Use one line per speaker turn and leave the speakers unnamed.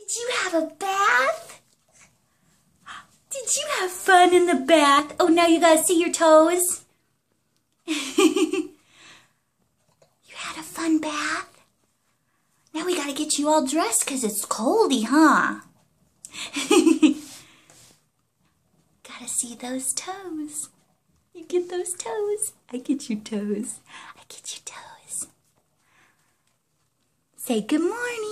Did you have a bath? Did you have fun in the bath? Oh, now you gotta see your toes. You had a fun bath? Now we gotta get you all dressed because it's coldy, huh? Gotta see those toes. You get those toes. I get your toes. I get your toes. Say good morning.